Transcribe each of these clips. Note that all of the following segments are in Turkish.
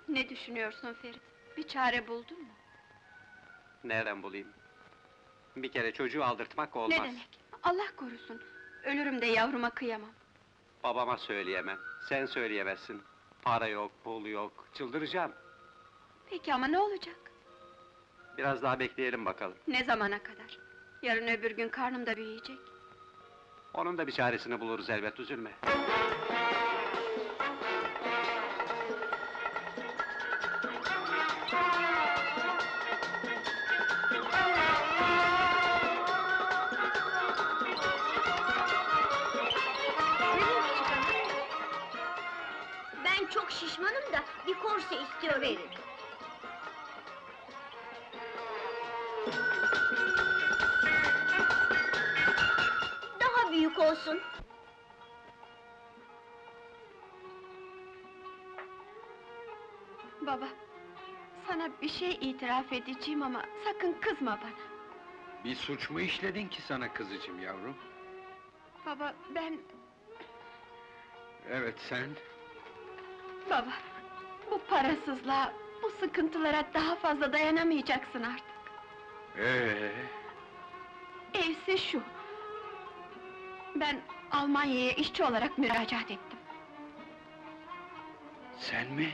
Ne düşünüyorsun Ferit? Bir çare buldun mu? Nereden bulayım? Bir kere çocuğu aldırtmak olmaz. Ne demek? Allah korusun! Ölürüm de yavruma kıyamam. Babama söyleyemem, sen söyleyemezsin. Para yok, pul yok, çıldıracağım. Peki ama ne olacak? Biraz daha bekleyelim bakalım. Ne zamana kadar? Yarın öbür gün karnım da büyüyecek. Onun da bir çaresini buluruz elbet, üzülme. Ben çok şişmanım da bir korse istiyorum. Verin. Daha büyük olsun. Baba, sana bir şey itiraf edeceğim ama sakın kızma bana. Bir suç mu işledin ki sana kızacağım yavrum? Baba, ben... Evet sen. Baba, bu parasızlığa, bu sıkıntılara daha fazla dayanamayacaksın artık. Evse şu... Ben Almanya'ya işçi olarak müracaat ettim. Sen mi?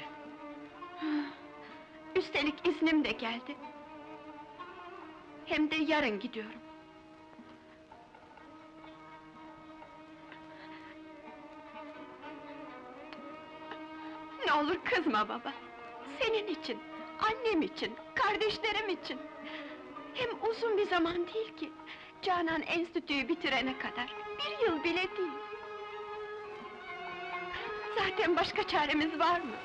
Üstelik iznim de geldi. Hem de yarın gidiyorum. Ne olur kızma baba! Senin için, annem için, kardeşlerim için! Hem uzun bir zaman değil ki! Canan enstitüyü bitirene kadar, bir yıl bile değil! Zaten başka çaremiz var mı?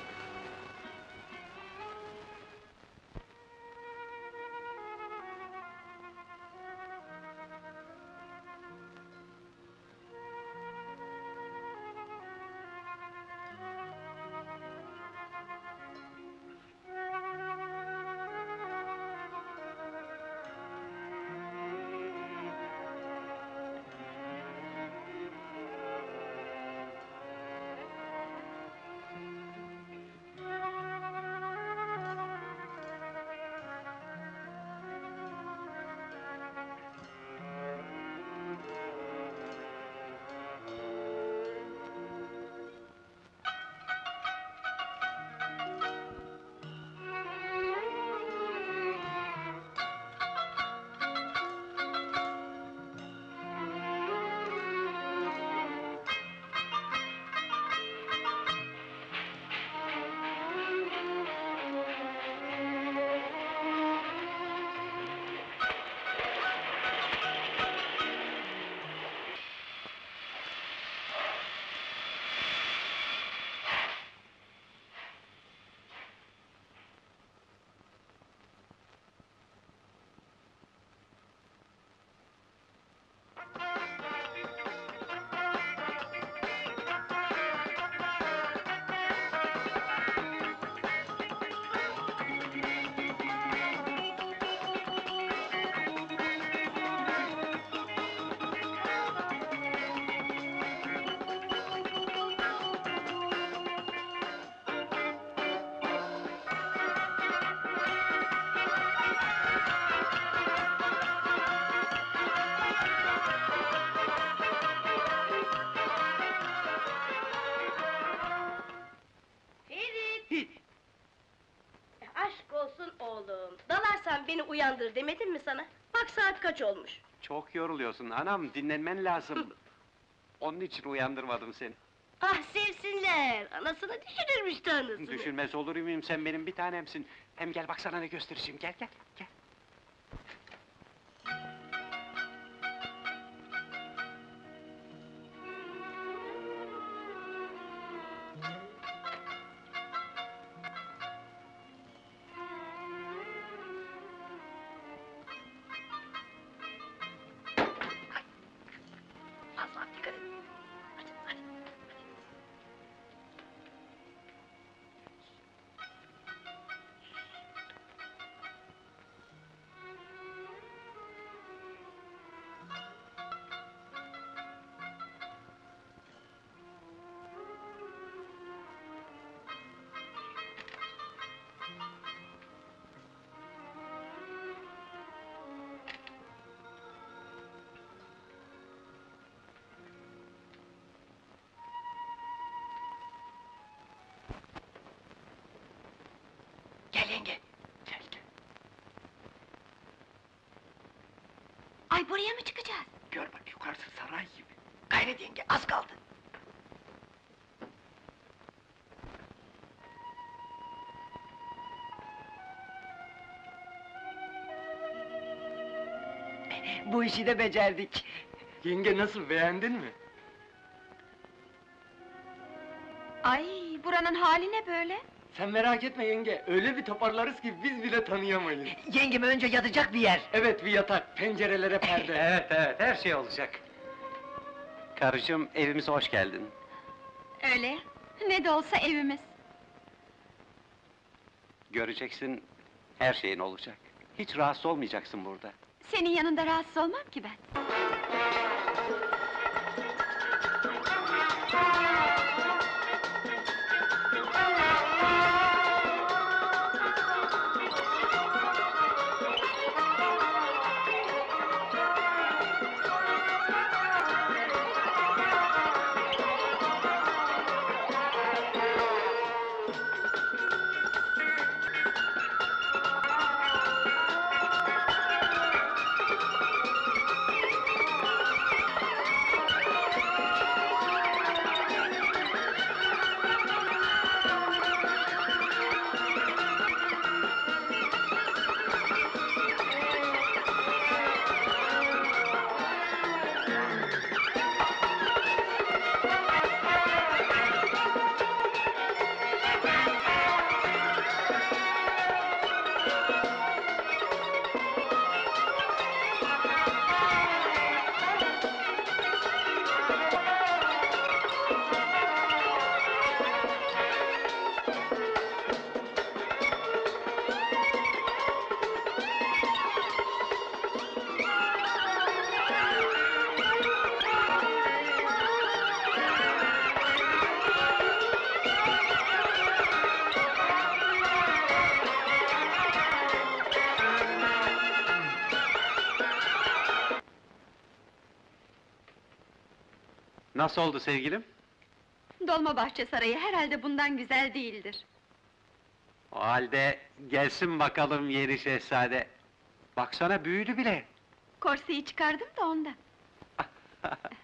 Aşk olsun oğlum! Dalarsan beni uyandır demedim mi sana? Bak saat kaç olmuş? Çok yoruluyorsun anam, dinlenmen lazım. Onun için uyandırmadım seni. Ah sevsinler! Anasını düşünürmüş tanrısını! Düşünmez olur muyum, sen benim bir tanemsin. Hem gel bak sana ne göstereceğim, gel gel, gel. Az daha dikkat et! Hadi, hadi! buraya mı çıkacağız? Gör bak, yukarısı saray gibi. Gayret yenge, az kaldı. Bu işi de becerdik. Yenge nasıl, beğendin mi? Ay, buranın hali ne böyle? Sen merak etme yenge, öyle bir toparlarız ki biz bile tanıyamayız. Yengeme önce yatacak bir yer. Evet, bir yatak, pencerelere perde. Evet, evet, her şey olacak. Karıcığım, evimize hoş geldin. Öyle, ne de olsa evimiz. Göreceksin, her şeyin olacak. Hiç rahatsız olmayacaksın burada. Senin yanında rahatsız olmam ki ben. Nasıl oldu sevgilim? Dolmabahçe Sarayı herhalde bundan güzel değildir. O halde gelsin bakalım yeni şehzade. Baksana büyüdü bile. Korseyi çıkardım da ondan.